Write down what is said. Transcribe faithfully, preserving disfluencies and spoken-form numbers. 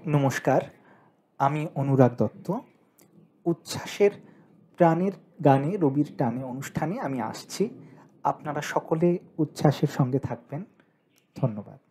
নমস্কার, আমি অনুরাগ দত্ত। উচ্ছ্বাসের প্রাণের গানে রবির টানে অনুষ্ঠানে আমি আসছি। আপনারা সকলে উচ্ছ্বাসের সঙ্গে থাকবেন। ধন্যবাদ।